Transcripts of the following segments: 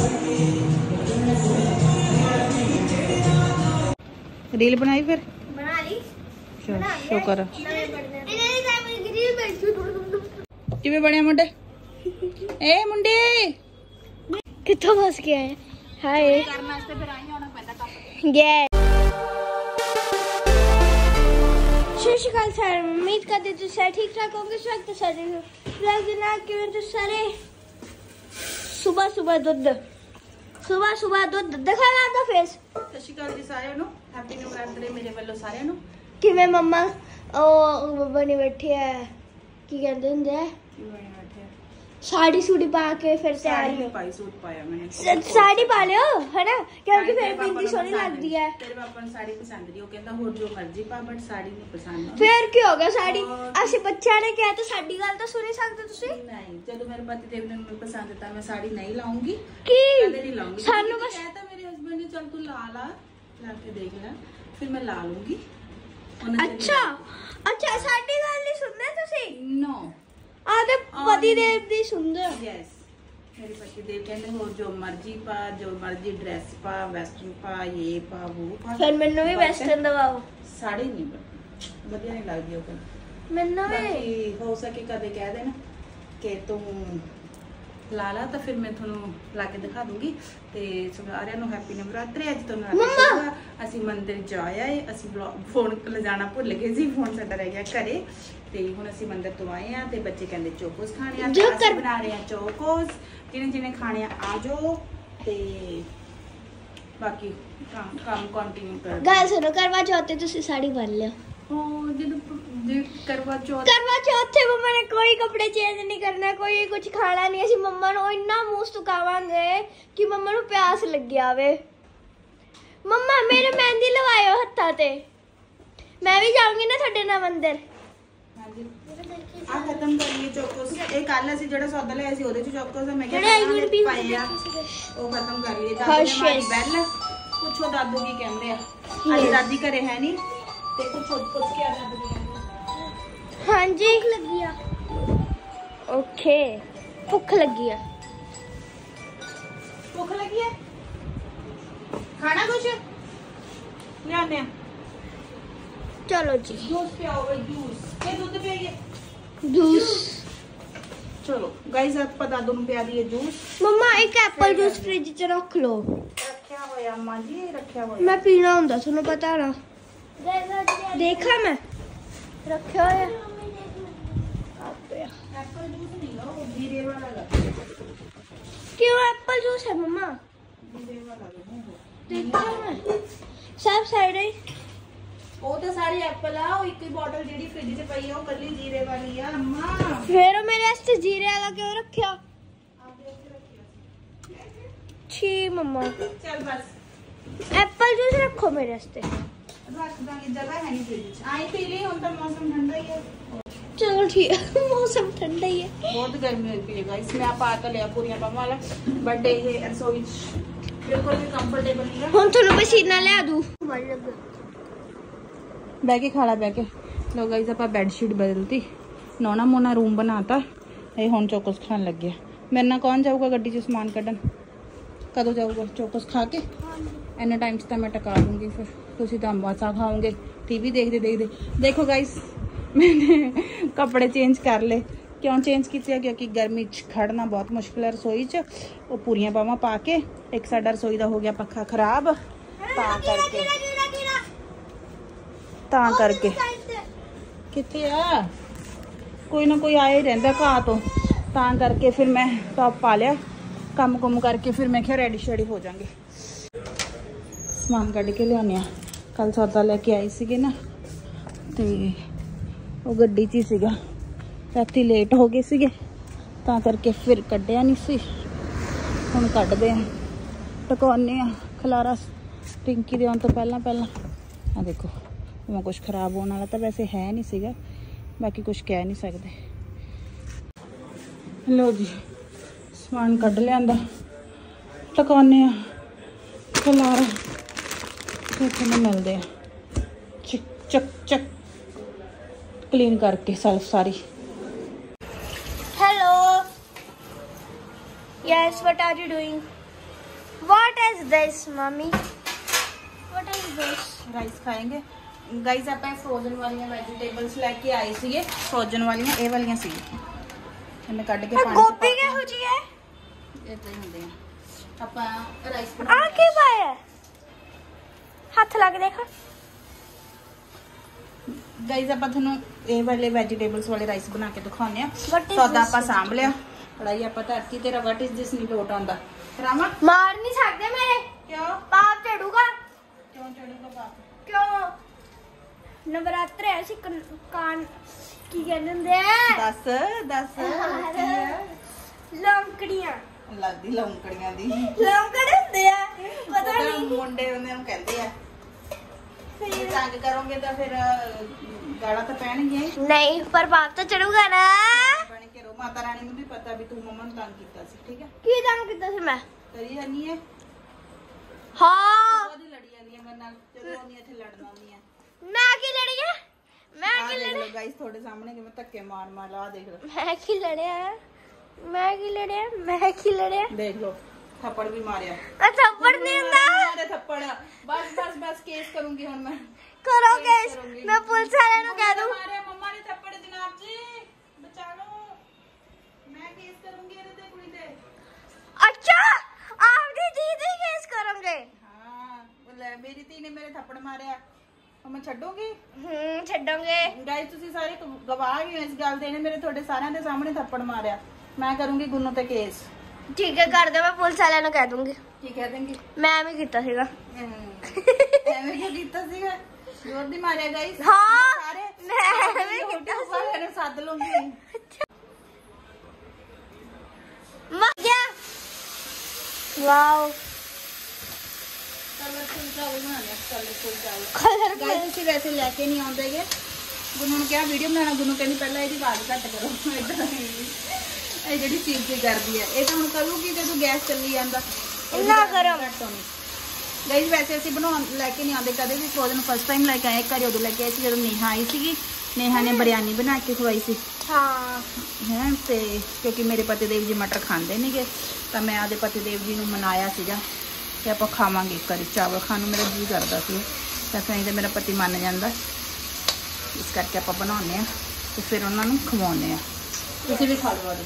Reel बनाई फिर बना ली शुक्र किवें बने मुंडे ए मुंडे कितों फस गया है हाय करना इसते फिर आई होना पैदा काम सत श्री अकाल सर उम्मीद करते तुम सारे ठीक ठाक होंगे स्वागत है सारे व्लॉग ना क्यों तो सारे सुबह सुबह दूध दिखाना आपका फेस सत श्री अकाल जी साਰਿਆਂ ਨੂੰ हैप्पी न्यू ईयर ਮੇਰੇ ਵੱਲੋਂ ਸਾਰਿਆਂ ਨੂੰ किवें मम्मा ओ बनी बैठी है की कहंदे हुंदे है साड़ी सूड़ी पा के फिर तैयार हो पाई सूट पाया मैंने साड़ी पा लियो है ना क्योंकि फिर बिंदी सोनी लगती है तेरे पापा ने साड़ी पसंद नहीं वो कहता हो जो मर्जी पा बट साड़ी नहीं पसंद फिर की हो गया साड़ी ਅਸੀਂ ਬੱਚਿਆਂ ਨੇ ਕਿਹਾ ਤਾਂ ਸਾਡੀ ਗੱਲ ਤਾਂ ਸੁਣ ਹੀ ਸਕਦੇ ਤੁਸੀਂ नहीं ਜਦੋਂ ਮੇਰੇ ਪਤੀ ਦੇਵ ਨੇ ਮੈਨੂੰ ਪਸੰਦ ਤਾਂ ਮੈਂ ਸਾੜੀ ਨਹੀਂ ਲਾਉਂਗੀ ਕੀ ਕਦੇ ਨਹੀਂ ਲਾਉਂਗੀ ਸਾਨੂੰ ਬਸ कहता मेरे हस्बैंड ने चल तू ला के देख ले फिर मैं ला लूंगी अच्छा ਸਾਡੀ ਗੱਲ ਨਹੀਂ ਸੁਣਦੇ ਤੁਸੀਂ नो ਆਦੇ ਪਤੀ ਦੇਵ ਦੀ ਸੁਣਦੇ यस मेरे पति देव कहते हो जो मर्जी ड्रेस पा वेस्टर्न पा ये पा वो पा ਫਿਰ ਮੈਨੂੰ ਵੀ ਵੈਸਟਰਨ ਦਵਾਓ साड़ी नहीं ਵਧੀਆ नहीं लगदी ਉਹ ਮੈਨੂੰ ਵੀ ਬਾਕੀ ਹੋ ਸਕੇ ਕਦੇ ਕਹਿ ਦੇਣਾ ਕਿ ਤੂੰ ਲਾ ਲਾ ਤਾਂ ਫਿਰ ਮੈਂ ਤੁਹਾਨੂੰ ਲਾ ਕੇ ਦਿਖਾ ਦੂੰਗੀ ਤੇ ਸਾਰਿਆਂ ਨੂੰ ਹੈਪੀ ਨਵਰਾਤਰੀ ਅੱਜ ਤੋਂ ਨਵਰਾਤਰੀ ਅਸੀਂ ਮੰਦਿਰ ਜਾ ਆਏ ਅਸੀਂ ਫੋਨ ਲਿਜਾਣਾ ਭੁੱਲ ਗਏ ਸੀ ਫੋਨ ਸਾਡਾ ਰਹਿ ਗਿਆ ਘਰੇ ਤੇ ਹੁਣ ਅਸੀਂ ਮੰਦਿਰ ਤੋਂ ਆਏ ਆ ਤੇ ਬੱਚੇ ਕਹਿੰਦੇ ਚੋਕੋਸ ਖਾਣੇ ਆ ਤੇ ਅਸੀਂ ਬਣਾ ਰਹੇ ਆ ਚੋਕੋਸ ਜਿਹਨੇ ਖਾਣੇ ਆ ਜਾਓ ਤੇ ਬਾਕੀ ਕੰਮ ਕੰਟੀਨਿਊ ਕਰ ਗੱਲ ਸੁਣੋ ਕਰਵਾ ਚੌਥ ਤੇ ਤੁਸੀਂ ਸਾੜੀ ਬੰਨ ਲਿਓ ਕਰਵਾ ਚੌਥ ਤੇ ਮੰਮਾ ਨੇ ਕੋਈ ਕੱਪੜੇ ਚੇਂਜ ਨਹੀਂ ਕਰਨਾ ਕੋਈ ਕੁਝ ਖਾਣਾ ਨਹੀਂ ਅਸੀਂ ਮੰਮਾ ਨੂੰ ਇੰਨਾ ਮੂੰਹ ਸੁਕਾਵਾਂਗੇ ਕਿ ਮੰਮਾ ਨੂੰ ਪਿਆਸ ਲੱਗਿਆ ਆਵੇ ਮੰਮਾ ਮੇਰੇ ਮਹਿੰਦੀ ਲਵਾਇਓ ਹੱਥਾਂ ਤੇ ਮੈਂ ਵੀ ਜਾਊਂਗੀ ਨਾ ਤੁਹਾਡੇ ਨਾਲ ਮੰਦਿਰ ਹਾਂਜੀ ਆ ਖਤਮ ਕਰੀਏ ਚੋਕੋਸ ਇਹ ਕੱਲ ਅਸੀਂ ਜਿਹੜਾ ਸੌਦਾ ਲਿਆ ਸੀ ਉਹਦੇ ਚ ਚੋਕੋਸ ਮੈਂ ਕਿਹਾ ਪਾਏ ਆ ਉਹ ਖਤਮ ਕਰੀਏ ਦਾਦੀ ਮਾਰੀ ਬੈਲ ਪੁੱਛੋ ਦਾਦੂ ਕੀ ਕਹਿੰਦੇ ਆ ਅੱਜ ਦਾਦੀ ਘਰੇ ਹੈ ਨਹੀਂ ਤੇ ਪੁੱਛ ਕੇ ਆ ਦਾਦੂ ਹਾਂਜੀ ਭੁੱਖ ਲੱਗੀ ਆ ਓਕੇ ਭੁੱਖ ਲੱਗੀ ਆ ਖਾਣਾ ਕੁਛ ਲਿਆਨੇ ਆ ਚਲੋ ਜੀ ਜੂਸ ਪਿਆਓ ਜੂਸ ਇਹ ਦੁੱਧ ਪੀਈਏ ਜੂਸ ਚਲੋ ਗਾਇਸ ਆਪਾਂ ਦਾਦੂ ਨੂੰ ਪਿਆ ਦਈਏ ਜੂਸ ਮੰਮਾ ਇੱਕ ਐਪਲ ਜੂਸ ਫ੍ਰਿਜ 'ਚ ਰੱਖ ਲਓ ਰੱਖਿਆ ਹੋਇਆ ਅੰਮਾ ਜੀ ਰੱਖਿਆ ਹੋਇਆ ਮੈਂ ਪੀਣਾ ਹੁੰਦਾ ਤੁਹਾਨੂੰ ਪਤਾ ਨਾ ਦੇਖਾ ਮੈਂ ਰੱਖਿਆ ਹੋਇਆ एप्पल जूस नहीं लो जीरे वाला लो क्यों एप्पल जूस है मम्मा जीरे वाला लो देखो मैं सब साइड है ਉਹ ਤਾਂ ਸਾਰੀ ਐਪਲ ਆ ਉਹ ਇੱਕ ਹੀ ਬੋਟਲ ਜਿਹੜੀ ਫ੍ਰਿਜ 'ਚ ਪਈ ਆ ਉਹ ਕੱਲੀ ਜੀਰੇ ਵਾਲੀ ਆ ਅੰਮਾ ਫਿਰ ਉਹ ਮੇਰੇ ਵਾਸਤੇ ਜੀਰੇ ਵਾਲਾ ਕਿਉਂ ਰੱਖਿਆ ਛੀ ਮਮਾ ਚੱਲ ਬਸ एप्पल जूस रखो मेरे वास्ते ਰੱਖ ਦਾਂਗੇ ਜਗ੍ਹਾ ਹੈ ਨਹੀਂ ਫ੍ਰਿਜ 'ਚ ਆਈ ਪੀ ਲਈ ਹੁਣ ਤਾਂ ਮੌਸਮ ਠੰਡਾ ਹੀ ਹੈ चलो ठीक है मौसम ठंडा ही है बहुत गर्मी होती है गाइस मैं आप आता लिया पूरियां पावा वाला बट ये रसोई बिल्कुल भी कंफर्टेबल नहीं है हुन थोड़ा पसीना ले आ दूं बैठ के खाला बैठ के लो गाइस आप बेडशीट बदलती नौना मोना रूम बनाता ये हुन चौकस खान लग गया मेरे ना कौन जाऊगा गड्डी च समान कड्डन कदों जाऊगा चौकस खा के इन्ने टाइम से मैं टका दूंगी फिर तुसी तो अम्बासा खाओगे टीवी देखते देखो गाइस मैंने कपड़े चेंज कर ले क्यों चेंज किए क्योंकि गर्मी खड़ना बहुत मुश्किल है रसोई च वो पूरियां पावां पा के एक साडा रसोई दा हो गया पक्खा खराब तां करके कित्ते आ कोई ना कोई आया ही रहिंदा घाह तो तां करके फिर मैं टॉप पा लिया काम कुम करके फिर मैं क्या रेडी शेडी हो जांगे समान कढ़ के लियाने कल सौदा लेके आई सीगे ना ते ਉਹ ਗੱਡੀ 'ਚ ਹੀ ਸੀਗਾ ਰਾਤੀ ਲੇਟ ਹੋ ਗਏ ਸੀਗੇ ਤਾਂ ਕਰਕੇ ਫਿਰ ਕੱਢਿਆ ਨਹੀਂ ਸੀ ਹੁਣ ਕੱਢਦੇ ਆ ਟਕਾਉਣੇ ਆ ਖਲਾਰਾ ਟਿੰਕੀ ਦੇ ਆਉਣ ਤੋਂ ਪਹਿਲਾਂ ਆ ਦੇਖੋ ਉਹ ਕੁਝ ਖਰਾਬ ਹੋਣ ਵਾਲਾ ਤਾਂ ਵੈਸੇ ਹੈ ਨਹੀਂ ਸੀਗਾ ਬਾਕੀ ਕੁਝ ਕਹਿ ਨਹੀਂ ਸਕਦੇ ਲੋ ਜੀ ਸਮਾਨ ਕੱਢ ਲਿਆਂਦਾ ਟਕਾਉਣੇ ਆ ਖਲਾਰਾ ਫਿਰ ਤੁਹਾਨੂੰ ਮਿਲਦੇ ਆ ਚੱਕ क्लीन करके सेल्फ sorry hello yes what are you doing is this, mommy? What is this? Rice ਖਾਏंगे ਗਾइस। ਆਪਾਂ ਫਰੋਜ਼ਨ ਵਾਲੀਆਂ ਵੈਜੀਟੇਬਲਸ ਲੈ ਕੇ ਆਏ ਸੀਗੇ, ਫਰੋਜ਼ਨ ਵਾਲੀਆਂ ਇਹ ਵਾਲੀਆਂ ਸੀ। ਇਹਨੇ ਕੱਢ ਕੇ ਪਾਣੀ ਗੋਭੀ ਕਿਹੋ ਜੀ ਹੈ? ਇਦਾਂ ਹੀ ਹੁੰਦੇ ਆ। ਆਪਾਂ ਰਾਈਸ ਆ ਕੀ ਪਾਇਆ? ਹੱਥ ਲਾ ਕੇ ਦੇਖ ਗਾइस। ਆਪਾਂ ਤੁਹਾਨੂੰ ਇਹ ਵਾਲੇ ਵੈਜੀਟੇਬਲਸ ਵਾਲੇ ਰਾਈਸ ਬਣਾ ਕੇ ਦਿਖਾਉਂਦੇ ਆ। What is ਸੌਦਾ this? ਆਪਾਂ ਸਾਂਭ ਲਿਆ, ਕੜਾਈ ਆਪਾਂ ਧਰਤੀ। ਤੇਰਾ ਵਾਟ ਇਜ਼ ਦਿਸ ਨਹੀਂ ਲੋਟ ਆਉਂਦਾ ਰਾਮਾ? ਮਾਰ ਨਹੀਂ ਸਕਦੇ ਮੇਰੇ। ਕਿਉਂ? ਪਾਪ ਚੜੂਗਾ। ਕਿਉਂ ਚੜੂਗਾ ਪਾਪ? ਕਿਉਂ? ਨਵਰਾਤਰੇ ਐਸੀ ਕਾਨ ਕੀ ਕਹਿੰਦੇ ਹੁੰਦੇ ਆ? ਦੱਸ ਕੀ ਆ? ਲੌਂਕੜੀਆਂ। ਲੱਗਦੀ ਲੌਂਕੜੀਆਂ ਦੀ। ਲੌਂਕੜੇ ਹੁੰਦੇ ਆ, ਪਤਾ ਨਹੀਂ। ਮੁੰਡੇ ਉਹਨਾਂ ਨੂੰ ਕਹਿੰਦੇ ਆ। ਜੇ ਤੰਗ ਕਰੋਗੇ ਤਾਂ ਫਿਰ ਗਾਲਾਂ ਤਾਂ ਪੈਣਗੀਆਂ। ਨਹੀਂ, ਪਰ ਪਾਪ ਤਾਂ ਚੜੂਗਾ ਨਾ। ਬਣ ਕੇ ਰੋ। ਮਾਤਾ ਰਾਣੀ ਨੂੰ ਵੀ ਪਤਾ ਵੀ ਤੂੰ ਮੰਮਾ ਨੂੰ ਤੰਗ ਕੀਤਾ ਸੀ, ਠੀਕ ਹੈ? ਕੀ ਤੰਗ ਕੀਤਾ ਸੀ ਮੈਂ? ਕਰੀ ਜਾਨੀ ਹੈ। ਹਾਂ, ਉਹਦੀ ਲੜੀ ਜਾਂਦੀ ਹੈ ਮੇਰੇ ਨਾਲ ਜਦੋਂ ਆਉਂਦੀ ਇੱਥੇ ਲੜਨ ਆਉਂਦੀ ਹੈ। ਮੈਂ ਕੀ ਲੜੀ ਆ? ਮੈਂ ਆਹ ਕੀ ਦੇਖ ਲੜੀ? ਲਓ ਗਾਇਸ, ਤੁਹਾਡੇ ਸਾਹਮਣੇ ਕਿਵੇਂ ਧੱਕੇ ਮਾਰ ਲਾ ਦੇਖ ਲਓ। ਮੈਂ ਕੀ ਲੜਿਆ? ਮੈਂ ਕੀ ਲੜਿਆ? ਮੈਂ ਕੀ ਲੜਿਆ? ਦੇਖ ਲਓ, ਥੱਪੜ ਵੀ ਮਾਰਿਆ। ਆ ਥੱਪੜ ਨਹੀਂ ਹੁੰਦਾ। ਮਾਰੇ ਥੱਪੜ। ਬਸ ਕੇਸ ਕਰੂੰਗੀ ਹੁਣ ਮੈਂ। ਕਰੋ ਕੇਸ। ਮੈਂ ਪੁਲਿਸ ਵਾਲਿਆਂ ਨੂੰ ਕਹਿ ਦੂੰ। ਮਾਰੇ ਮੰਮਾ ਨੇ ਥੱਪੜ ਜਨਾਬ ਜੀ, ਬਚਾ ਲਓ। ਮੈਂ ਕੇਸ ਕਰੂੰਗੀ ਇਹਦੇ ਤੇ, ਕੁੜੀ ਤੇ। ਅੱਛਾ, ਆਪਦੀ ਦੀਦੀ ਕੇਸ ਕਰੋਗੇ? ਹਾਂ, ਲੈ ਮੇਰੀ ਧੀ ਨੇ ਮੇਰੇ ਥੱਪੜ ਮਾਰਿਆ, ਮੈਂ ਛੱਡੂਗੀ? ਛੱਡੋਗੇ। ਗਾਇਸ ਤੁਸੀਂ ਸਾਰੇ ਗਵਾਹ ਹੀ ਹੋ ਇਸ ਗੱਲ ਦੇ। ਇਹਨੇ ਮੇਰੇ ਤੁਹਾਡੇ ਸਾਰਿਆਂ ਦੇ ਸਾਹਮਣੇ ਥੱਪੜ ਮਾਰਿਆ। ਮੈਂ ਕਰੂੰਗੀ ਗੁੰਨੂ ਤੇ ਕੇਸ। ਠੀਕ ਹੈ, ਕਰ ਦੋ। ਮੈਂ ਪੁਲਿਸ ਵਾਲਿਆਂ ਨੂੰ ਕਹਿ ਦੂੰਗੀ। ਕੀ ਕਹਿ ਦੇਂਗੀ? ਮੈਂ ਵੀ ਕੀਤਾ ਸੀਗਾ। ਐਵੇਂ ਕਿਉਂ ਕੀਤਾ ਸੀਗਾ? ਜ਼ੋਰ ਦੀ ਮਾਰਿਆ ਗਾਇਸ। ਹਾਂ, ਸਾਰੇ ਮੈਂ ਵੀ ਕੀਤਾ ਸੀ। ਸਾਰਿਆਂ ਨੂੰ ਸੱਦ ਲੂੰਗੀ। ਮਰ ਗਿਆ। ਵਾਓ, ਕਲਰਫੁਲ ਚਾਵਲ ਬਣਾਉਣੇ। ਕਲਰਫੁਲ ਚਾਵਲ ਕਲਰਫੁਲ। ਗਾਇਸ ਤੁਸੀਂ ਵੈਸੇ ਲੈ ਕੇ ਨਹੀਂ ਆਉਂਦੇਗੇ। ਗੁੰਨੂ ਨੂੰ ਕਿਹਾ ਵੀਡੀਓ ਬਣਾਉਣਾ, ਗੁੰਨੂ ਕਹਿੰਦੀ ਪਹਿਲਾਂ ਇਹਦੀ ਆਵਾਜ਼ ਘੱਟ ਕਰੋ। ਇਦਾਂ ਇਹ ਜਿਹੜੀ ਚੀਜ਼ ਕਰਦੀ ਹੈ, ਇਹ ਤਾਂ ਹੁਣ ਕਰੂਗੀ ਜਦੋਂ ਗੈਸ ਚੱਲੀ ਜਾਂਦਾ। ਇੰਨਾ ਗਰਮ। ਗਾਇਸ ਵੈਸੇ ਅਸੀਂ ਲੈ ਕੇ ਨਹੀਂ ਆਉਂਦੇ ਕਦੇ ਵੀ। ਫਰੋਜ਼ਨ ਫਸਟ ਟਾਈਮ ਲੈ ਕੇ ਆਏ ਘਰੇ, ਉਦੋਂ ਲੈ ਕੇ ਆਏ ਸੀ ਜਦੋਂ ਨੇਹਾ ਆਈ ਸੀਗੀ। ਨੇਹਾ ਨੇ ਬਿਰਿਆਨੀ ਬਣਾ ਕੇ ਖਵਾਈ ਸੀ। ਹਾਂ ਹੈ ਤੇ ਕਿਉਂਕਿ ਮੇਰੇ ਪਤੀ ਦੇਵ ਜੀ ਮਟਰ ਖਾਂਦੇ ਨਹੀਂਗੇ, ਤਾਂ ਮੈਂ ਆਦੇ ਪਤੀ ਦੇਵ ਜੀ ਨੂੰ ਮਨਾਇਆ ਸੀਗਾ ਕਿ ਆਪਾਂ ਖਾਵਾਂਗੇ ਕਰੀ ਚਾਵਲ ਖਾਣ ਨੂੰ। ਮੇਰਾ ਜੀ ਕਰਦਾ ਸੀ, ਤਾਂ ਫਿਰ ਤਾਂ ਮੇਰਾ ਪਤੀ ਮੰਨ ਜਾਂਦਾ, ਇਸ ਕਰਕੇ ਆਪਾਂ ਬਣਾਉਂਦੇ ਆ ਤੇ ਫਿਰ ਉਹਨਾਂ ਨੂੰ ਖਵਾਉਂਦੇ ਆ। ਤੁਸੀਂ ਵੀ ਖਾ ਲਓ।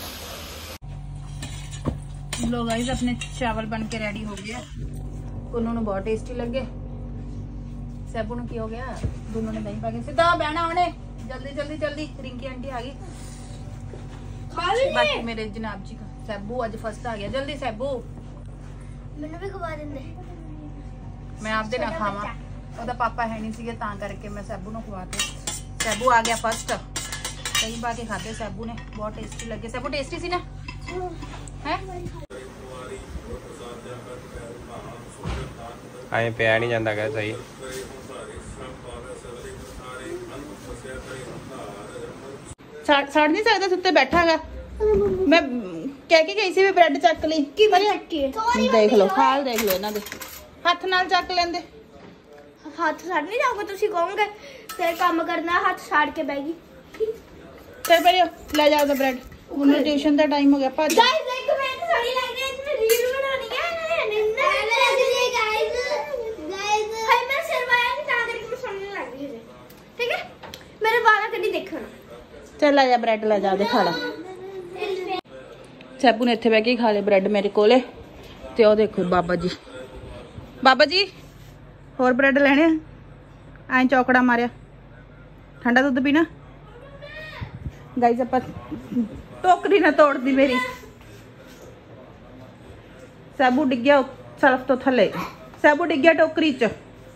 लो गाइस, अपने चावल बन के रेडी हो गया। उन्होंने बहुत टेस्टी लगे। सैबू ने की हो गया, दोनों ने दही पाके सीधा बहना होने। जल्दी जल्दी जल्दी, रिंकी आंटी आ गई। बाकी मेरे जनाब जी का सैबू आज फर्स्ट आ गया। जल्दी सैबू, मैंने भी खवा देंगे। मैं आपदे ना खावा, ओदा पापा है नहीं सीगे तां करके मैं सैबू नु खवाते। सैबू आ गया फर्स्ट, दही पाके खाते सैबू ने, बहुत टेस्टी लगे। सैबू टेस्टी सी ना है? आए पिया नहीं जाता क्या सही? सड़ नहीं सकता, सुत्ते बैठा है। मैं कह के गई सी भी ब्रेड चक ली की देख लो, हाल देख लो इन्हां दे। हथ नाल चक लेंदे। हथ सड़ नहीं जाओगे तुसी कहोगे फिर काम करना, हाथ साड़ के बैगी। चल पड़ियो, ले जाओ तो ब्रेड। उन्हें ट्यूशन का टाइम हो गया। भज गाइस देखो, मैं तो सड़ी लग रही है, इसमें रील बनानी है। गाइस हाय, मैं सिरवाया नहीं था करके मैं सड़ने लग रही है। ठीक है, मेरे बाल कभी देखो ना। चल ले जा ब्रेड, ले जा दे खा ला। सैबू ने इत्थे बैठ के खा ले ब्रेड मेरे कोले। ते ओ देखो बाबा जी, बाबा जी होर ब्रेड लेने? ऐ चौकड़ा मारिया। ठंडा दुध पीना? गाइस आप टोकरी ना तोड़ दी मेरी। सैबू डिग गया सल्फ तो थले, सैबू डिग गया टोकरी च।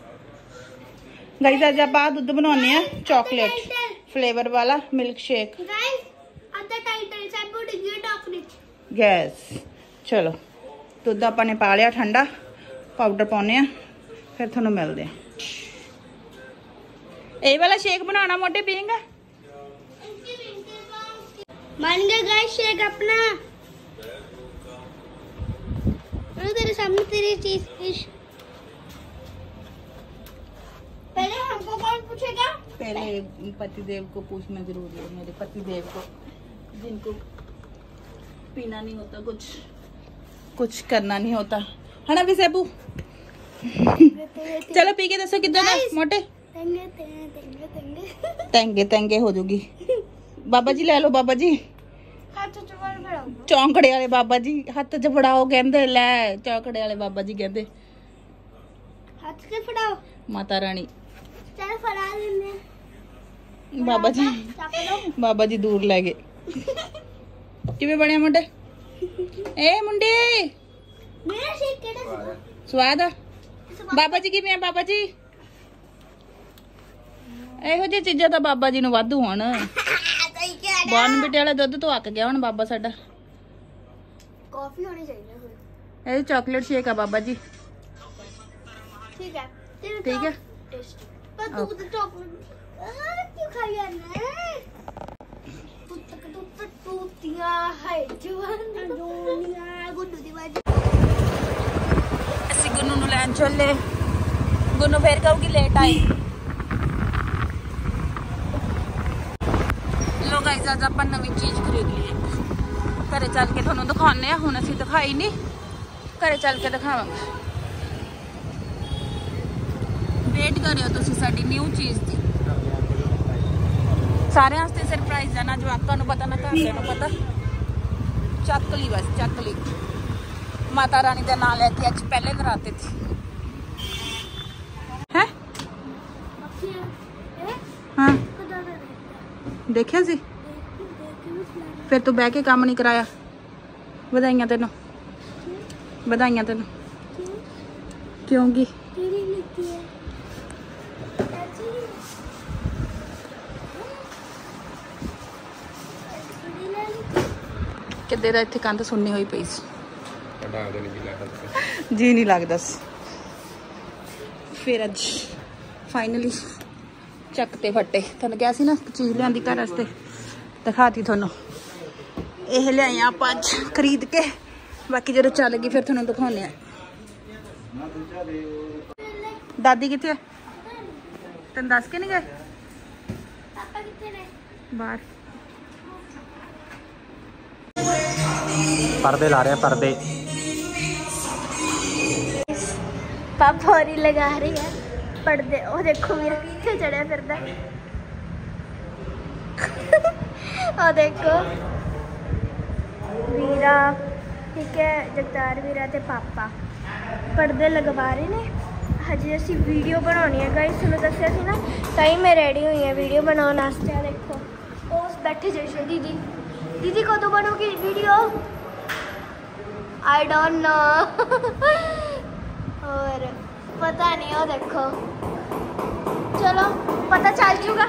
गाइस अज आप दुध बनाने आ चॉकलेट फ्लेवर वाला मिल्क शेक। गाइस अद्धा टाइटल सैबू डिगी टोकरी गैस। चलो दुध आपने पा लिया ठंडा, पाउडर पाने आ, फिर थोनों मिलते हैं। ये वाला शेक बनाना मोटे पिएगा? बन गया गाइस शेक अपना। तेरे सामने तेरी चीज। पहले हमको कौन पूछेगा? पहले पतिदेव को पूछना जरूरी है। मेरे पतिदेव को, जिनको पीना नहीं होता, कुछ करना नहीं होता, है ना भी सेबू। चलो पी के दसो कितना था मोटे। तेंगे तेंगे हो जाऊगी। बाबा जी ले लो बाबा जी। चौंकड़े वाले बाबा जी हथ च फड़ाओ कहंदे ले चौंकड़े वाले बाबा जी कहंदे हाथ से फड़ाओ माता रानी। चल फड़ा लेने बाबा जी दूर ले गए। किवें बने मुंडे ए मुंडे मेरा शेक केड़ा स्वाद आ बाबा जी किवें आ बाबा जी ਇਹੋ ਜਿਹੀ ਚੀਜ਼ਾਂ ਤਾਂ ਬਾਬਾ ਜੀ ਨੂੰ ਵਾਧੂ ਹੋਣ। ਬੋਰਨਵੀਟੇ ਵਾਲਾ ਦੁੱਧ ਤੋਂ ਅੱਕ ਗਿਆ ਹੁਣ ਬਾਬਾ ਸਾਡਾ। ਕਾਫੀ ਹੋਣੀ ਚਾਹੀਦੀ ਹੈ ਇਹ ਚਾਕਲੇਟ ਸ਼ੇਕ ਆ ਬਾਬਾ ਜੀ। ठीक है ठीक है पर तू तो चॉकलेट क्यों खा रहा है तू टूटियां है जवान दुनिया गुड्डू दी बाजी ਅਸੀਂ ਗੁੰਨੂ ਨੂੰ ਲੈਣ ਚੱਲੇ। ਗੁੰਨੂ ਫੇਰ ਕਹੂਗੀ ਲੇਟ ਆਈ। ਲੋ ਗਾਇਸ ਅੱਜ ਆਪਾਂ ਨਵੀਂ ਚੀਜ਼ ਖਰੀਦ ਲਈ ਹੈ। ਘਰੇ ਚੱਲ ਕੇ ਤੁਹਾਨੂੰ ਦਿਖਾਉਂਦੇ ਆ। ਹੁਣ ਅਸੀਂ ਦਿਖਾਈ ਨਹੀਂ ਘਰੇ ਚੱਲ ਕੇ ਦਿਖਾਵਾਂਗੇ। ਵੇਟ ਕਰਿਓ ਤੁਸੀਂ ਸਾਡੀ ਨਿਊ ਚੀਜ਼ ਦੀ। ਸਾਰਿਆਂ ਵਾਸਤੇ ਸਰਪ੍ਰਾਈਜ਼ ਆ ਨਾ ਜਵਾਕਾਂ ਨੂੰ ਪਤਾ ਨਾ ਘਰਦਿਆਂ ਨੂੰ ਪਤਾ। ਚੱਕ ਲਈ ਬਸ ਚੱਕ ਲਈ। ਮਾਤਾ ਰਾਣੀ ਦਾ ਨਾਮ ਲੈ ਕੇ ਅੱਜ ਪਹਿਲੇ ਨਰਾਤੇ ਸੀ ਹੈ। ਹਾਂ ਦੇਖਿਆ ਸੀ ਫਿਰ ਤੂੰ ਬਹਿ ਕੇ ਕੰਮ ਨਹੀਂ ਕਰਾਇਆ। ਵਧਾਈਆਂ ਤੈਨੂੰ ਵਧਾਈਆਂ ਤੈਨੂੰ ਕਿਉਂਕਿ ਕਿੱਦੇ ਦਾ ਇੱਥੇ ਕੰਧ ਸੁੰਨੀ ਹੋਈ ਪਈ ਸੀ। ਜੀ ਨਹੀਂ ਲੱਗਦਾ ਸੀ। ਫਿਰ ਅੱਜ ਫਾਈਨਲੀ ਚੱਕ ਤੇ ਫੱਟੇ। ਤੁਹਾਨੂੰ ਕਿਹਾ ਸੀ ਨਾ ਚੀਜ਼ ਲਿਆਂਦੀ ਘਰ ਵਾਸਤੇ ਦਿਖਾਤੀ ਤੁਹਾਨੂੰ। ਇਹ ਲਿਆਏ ਆਪਾਂ ਅੱਜ ਖਰੀਦ ਕੇ। ਬਾਕੀ ਜਦੋਂ ਚੱਲ ਗਈ ਫਿਰ ਤੁਹਾਨੂੰ ਦਿਖਾਉਂਦੇ ਆ। ਦਾਦੀ ਕਿੱਥੇ ਹੈ ਤੈਨੂੰ ਦੱਸ ਕੇ ਨਹੀਂ ਗਏ? पापा कितने ने ਬਾਹਰ पर्दे ला रहे हैं पर्दे। पापा और ही लगा रही है पर्दे। ओ देखो मेरा कितने चढ़िया फिरदा ओ देखो वीरा ठीक है जगतार वीरा ते पापा पर्दे लगवा रहे ने। हजे असी वीडियो बनानी है गाइस तुहानू दस्सिया सी ना ताई मैं रेडी हुई है वीडियो बनाने वास्ते। देखो उस बैठे जैसे दीदी दीदी कदों बनोगी वीडियो आई डोंट नो और पता नहीं हो देखो चलो पता चल जूगा।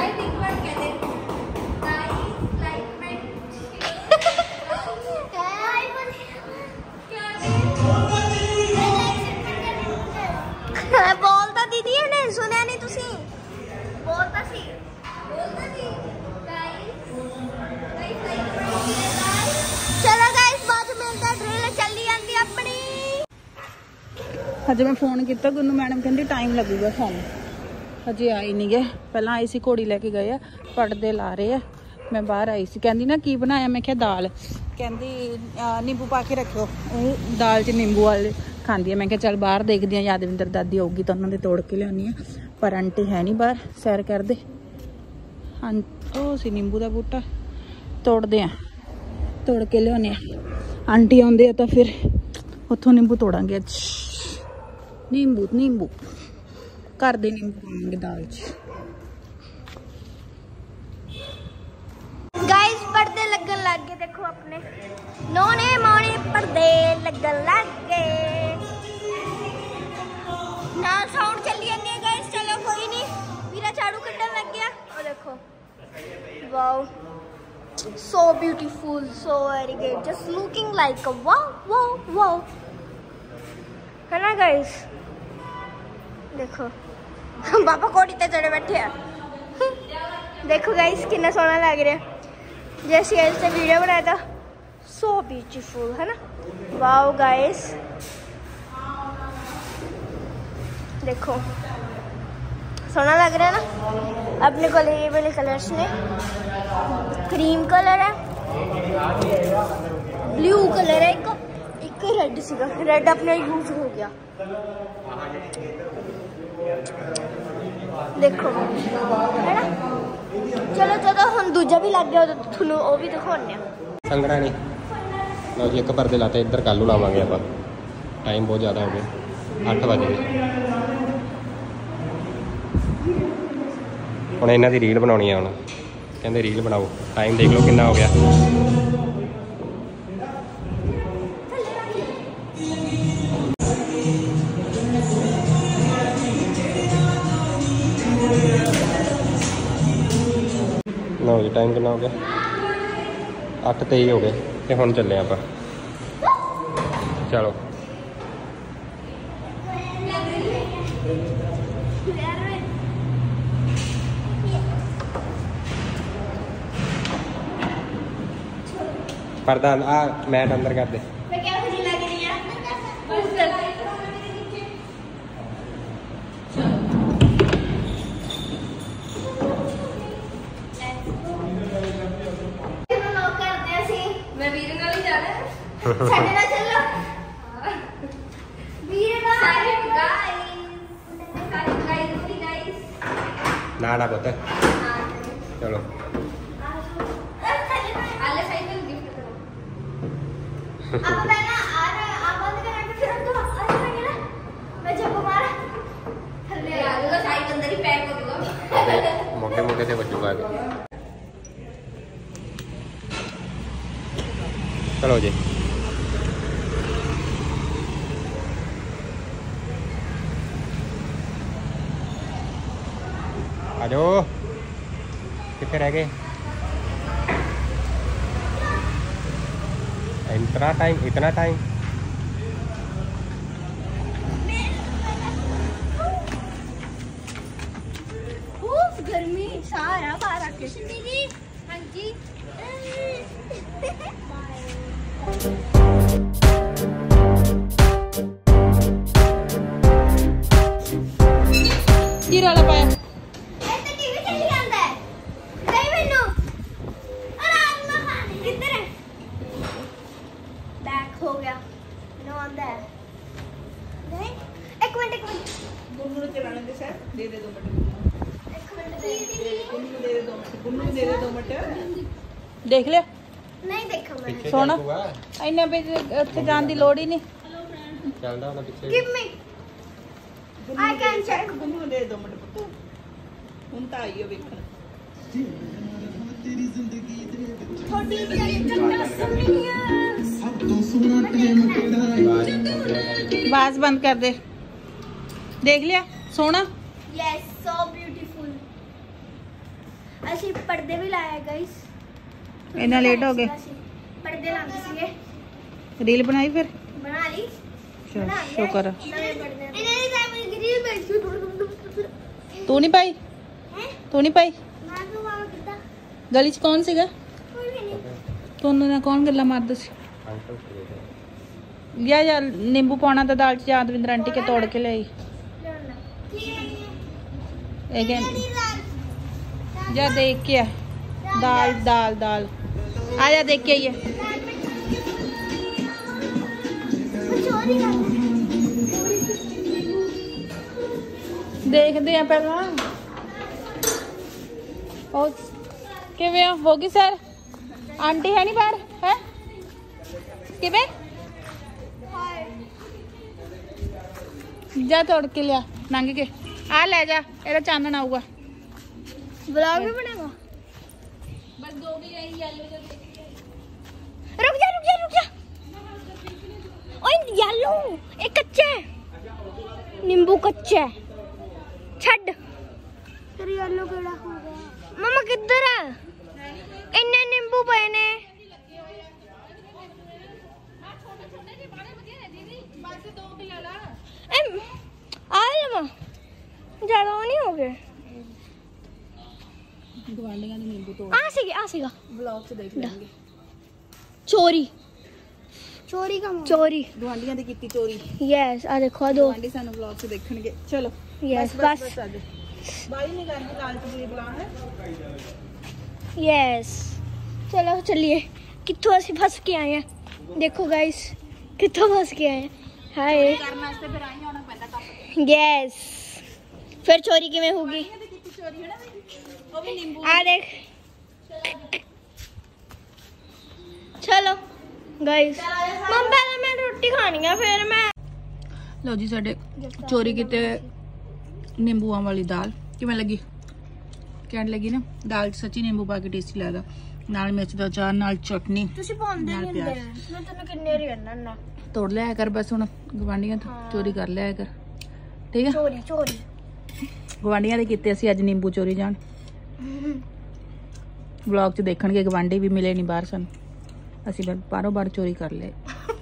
बोलता दीदी ने सुनिया नहीं तुसी बोलता सी चलो गाइस बाद मिलता ट्रेलर चली जाती अपनी। हजे मैं फोन किया गुन्नू मैडम कहती टाइम लगेगा फोन हजे आई नहीं गए। पहला आई सी घोड़ी लैके गए आ पर्दे ला रहे हैं। मैं बाहर आई सी कहती ना की बनाया मैं क्या दाल कहती नींबू पा के रखो दाल च नींबू वाले खाती है। मैं क्या चल बाहर देखती हूँ यादविंदर दादी आऊगी तो उन्होंने तोड़ के लियानी है पर आंटी है नहीं बाहर सैर करते। हाँ ओ सी नींबू का बूटा तोड़ते हैं तोड़ के लियाने आंटी आते तो फिर उतों नींबू तोड़ांगे। अज नींबू नींबू घर दे नींबू पाएंगे दाल च। गाइस पर्दे लगन लग गए देखो अपने नोने मोने पर्दे लगन लग गए ना साउंड चली जाती है गाइस। चलो कोई नहीं मेरा झाड़ू कटन लग गया और देखो wow so beautiful so very good just looking like a wow wow wow है ना गाइस। देखो पापा कोठी ते चढ़े बैठे हैं। देखो गाइस कितना सोना लग रहा है जैसे ऐसे वीडियो बनाया था सो ब्यूटीफुल है ना। वाओ गाइस देखो सोना लग रहा है ना। अपने को ये वाले कलर्स ने क्रीम कलर है ब्लू कलर है एक वाकई रेड सीगा, रेड अपने यूज हो गया। देखो है ना। चलो ਜਦੋਂ ਹੁਣ ਦੂਜਾ ਵੀ ਲੱਗ ਗਿਆ ਉਦੋਂ ਤੁਹਾਨੂੰ ਉਹ ਵੀ ਦਿਖਾਉਂਦੇ ਆ। ਸੰਗਣਾ ਨਹੀਂ ਲਓ ਜੀ, ਇੱਕ ਪਰਦੇ ਲਾਤੇ, ਇੱਧਰ ਕੱਲ੍ਹ ਨੂੰ ਲਾਵਾਂਗੇ ਆਪਾਂ। ਟਾਈਮ ਬਹੁਤ ਜ਼ਿਆਦਾ ਹੋ ਗਿਆ, 8 ਵਜ ਗਏ। ਹੁਣ ਇਹਨਾਂ ਦੀ ਰੀਲ ਬਣਾਉਣੀ ਆ। ਹੁਣ ਕਹਿੰਦੇ ਰੀਲ ਬਣਾਓ, ਟਾਈਮ ਦੇਖ ਲਓ ਕਿੰਨਾ ਹੋ ਗਿਆ। ਲਓ ਜੀ, ਟਾਈਮ ਕਿੰਨਾ ਹੋ ਗਿਆ? 8:23 ਹੋ ਗਏ ਤੇ ਹੁਣ ਚੱਲੇ ਆਪਾਂ। ਚਲੋ पर्दा मैट अंदर कर दे। ना पुत चलो मोटे मोटे से बच्चों का। चलो जी आ जाओ, कितने रह गए? इतना टाइम गर्मी सारा बाहर आके। हाँ जी ਕੀ ਰੌਲਾ ਪਾਇਆ? ਇੱਥੇ ਟੀਵੀ ਚੱਲੀ ਜਾਂਦਾ ਹੈ। ਨਹੀਂ ਮੈਨੂੰ ਆਰਾਮ ਨਾਲ ਖਾਣੀ ਕਿੱਧਰ ਹੈ? ਬੈਕ ਹੋ ਗਿਆ ਨਾ ਆਂਦਾ ਹੈ। ਨਹੀਂ ਇੱਕ ਮਿੰਟ ਗੁੰਨੂ ਨੂੰ ਚਲਾਣੇ ਦੇ ਸਰ ਦੇ 2 ਮਿੰਟ। ਇੱਕ ਮਿੰਟ ਗੁੰਨੂ ਨੂੰ ਦੇ 2 ਮਿੰਟ। ਗੁੰਨੂ ਨੂੰ ਦੇ 2 ਮਿੰਟ। ਦੇਖ ਲਿਆ? ਨਹੀਂ ਦੇਖਾਂ ਮੈਂ। ਸੋਣਾ ਇੰਨੇ ਵੀ ਉੱਥੇ ਜਾਣ ਦੀ ਲੋੜ ਹੀ ਨਹੀਂ। ਚੱਲਦਾ ਉਹਨਾਂ ਪਿੱਛੇ। Give me I can check। ਗੁੰਨੂ ਨੂੰ ਦੇ 2 ਮਿੰਟ ਪੁੱਤ। ਹੁਣ ਤਾਂ ਆਈਓ ਵੇਖਣ। ਥੋੜੀ ਜਿਹੀ ਗੱਲਾਂ ਸੁਣੀਆਂ। ਆਵਾਜ਼ ਬੰਦ ਕਰ ਦੇ। ਦੇਖ ਲਿਆ? ਸੋਹਣਾ? Yes, so beautiful। ਅਸੀਂ ਪਰਦੇ ਵੀ ਲਾਇਆ ਗਾਇਸ। ਇੰਨਾ ਲੇਟ ਹੋ ਗਏ। ਪਰਦੇ ਲਾਉਂਦੇ ਸੀਗੇ। ਰੀਲ ਬਣਾਈ ਫਿਰ? ਬਣਾ ਲਈ। ਚਲ ਸ਼ੁਕਰ। ਨਵੇਂ ਪਰਦੇ। ਇਹਨਾਂ ਦੀ ਸਾਈਮਨ ਗਰੀਲ ਬੈਠੀ। ਤੂੰ ਨਹੀਂ ਪਾਈ? ਤੂੰ ਨਹੀਂ ਪਾਈ? ਮੈਂ ਤਾਂ ਵਾਹ ਕਿੱਦਾਂ? ਗਲੀ 'ਚ ਕੌਣ ਸੀਗਾ? ਕੋਈ ਵੀ ਨਹੀਂ। ਤੁਹਾਨੂੰ ਨਾਲ ਕੌਣ ਗੱਲਾਂ ਮਾਰਦਾ ਸੀ? ਯਾਰ ਨਿੰਬੂ ਪਾਉਣਾ ਤਾਂ ਦਾਲ 'ਚ ਯਾਦਵਿੰਦਰ ਆਂਟੀ ਕੇ ਤੋੜ ਕੇ ਲਈ। ਇਹ ਕਹਿੰਦੀ जा देख के दाल दाल दाल आजा देख के आइए। देखते हैं पहला किवें होगी सर आंटी है नहीं बाहर है किवें जा तोड़ के लिया नंग के आ ले जा एदा चानन आऊगा। ब्लॉग भी बनेगा। बस 2 भी रही येलो जो रुक जा रुक जा रुक जा। ओए येलो एक कच्चा है नींबू कच्चा है छड़ तेरे येलो केड़ा हो गया। मम्मा किधर है? इन्ने नींबू पे ने आ लवा ज्यादा नहीं हो गए। ਗਵਾਂਡੀਆਂ ਦੇ ਨਿੰਬੂ ਤੋੜ आ सीगा ਵਲੌਗ 'ਚ ਦੇਖ ਲਾਂਗੇ। चोरी चोरी का चोरी ਗਵਾਂਡੀਆਂ ਦੀ ਕੀਤੀ ਚੋਰੀ। यस आ देखो दो ਗਵਾਂਡੀ ਸਾਨੂੰ ਵਲੌਗ 'ਚ ਦੇਖਣਗੇ। ਚਲੋ यस बस ਬਾਈ ਨਹੀਂ ਕਰਨੀ ਲਾਲਚ ਦੀ ਬੁਲਾ ਹੈ। यस चलो चलिए कित्थों ਅਸੀਂ फंस के आए हैं। देखो गाइस ਕਿੱਥੋਂ ਫਸ ਕੇ ਆਏ ਹਾਏ ਕਰਨ ਵਾਸਤੇ ਫਿਰ ਆਈ ਆਉਣਾ ਪੈਂਦਾ ਟੱਪ ਯੈਸ ਫਿਰ ਚੋਰੀ ਕਿਵੇਂ ਹੋਊਗੀ ਕੇ ਕੀਤੀ ਚੋਰੀ ਹੈ ਨਾ ਉਹ ਵੀ ਨਿੰਬੂ ਆ ਦੇਖ ਚਲੋ ਗਾਇਸ ਮੰਮਾ ਮੈਂ ਰੋਟੀ ਖਾਣੀ ਆ ਫਿਰ ਮੈਂ ਲਓ ਜੀ ਸਾਡੇ ਚੋਰੀ ਕੀਤੇ ਨਿੰਬੂਆਂ ਵਾਲੀ ਦਾਲ ਕਿਵੇਂ ਲੱਗੀ ਕਹਿਣ ਲੱਗੀ ਨਾ ਦਾਲ 'ਚ ਸੱਚੀ ਨਿੰਬੂ ਪਾ ਕੇ ਟੇਸਟੀ ਲੱਗਦਾ ਨਾਲ ਮਿਰਚ ਦਾ ਅਚਾਰ ਨਾਲ ਚਟਨੀ ਤੁਸੀਂ ਪਾਉਂਦੇ ਨਹੀਂ ਹੁੰਦੇ ਮੈਂ ਤੈਨੂੰ ਕਿੰਨੇ ਵਾਰੀ ਕਹਿੰਦਾ ਨਾ ਤੋੜ ਲਿਆ ਕਰ ਬਸ ਹੁਣ ਗਵਾਂਢੀਆਂ ਤੋਂ ਚੋਰੀ ਕਰ ਲਿਆ ਕਰ ਠੀਕ ਹੈ ਚੋਰੀ ਗਵਾਂਢੀਆਂ ਦੇ ਕੀਤੇ ਅਸੀਂ ਅੱਜ ਨਿੰਬੂ ਚੋਰੀ ਜਾਣ ਵਲੌਗ 'ਚ ਦੇਖਣਗੇ ਗਵਾਂਢੀ ਵੀ ਮਿਲੇ ਨਹੀਂ ਬਾਹਰ ਸਾਨੂੰ ਅਸੀਂ ਬਾਹਰੋਂ ਬਾਹਰ ਚੋਰੀ ਕਰ ਲਏ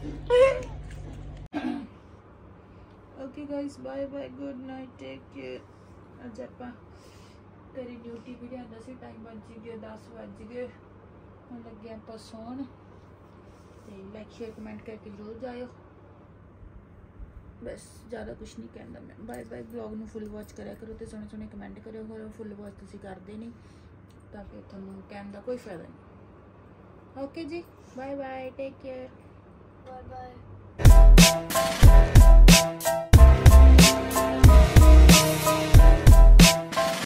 okay guys bye bye good night take care ਅੱਜ ਆਪਾਂ ਤੇਰੀ ਡਿਊਟੀ ਵੀ ਜਾਂਦਾ ਸੀ ਟਾਈਮ ਵੱਜ ਗਿਆ 10 ਵੱਜ ਗਏ ਹੁਣ ਲੱਗੇ ਆਪਾਂ ਸੌਣ ਤੇ ਲਾਈਕ ਸ਼ੇਅਰ ਕਮੈਂਟ ਕਰਕੇ ਜ਼ਰੂਰ ਜਾਇਓ ਬਸ ਜ਼ਿਆਦਾ ਕੁਝ ਨਹੀਂ ਕਹਿੰਦਾ ਮੈਂ ਬਾਏ ਬਾਏ ਵਲੌਗ ਨੂੰ ਫੁੱਲ ਵਾਚ ਕਰਿਆ ਕਰੋ ਤੇ ਸੋਹਣੇ ਸੋਹਣੇ ਕਮੈਂਟ ਕਰਿਓ ਕਰੋ ਫੁੱਲ ਵਾਚ ਤੁਸੀਂ ਕਰਦੇ ਨਹੀਂ ਤਾਂ ਫਿਰ ਤੁਹਾਨੂੰ ਕਹਿਣ ਦਾ ਕੋਈ ਫਾਇਦਾ ਨਹੀਂ ਓਕੇ ਜੀ bye bye take care bye bye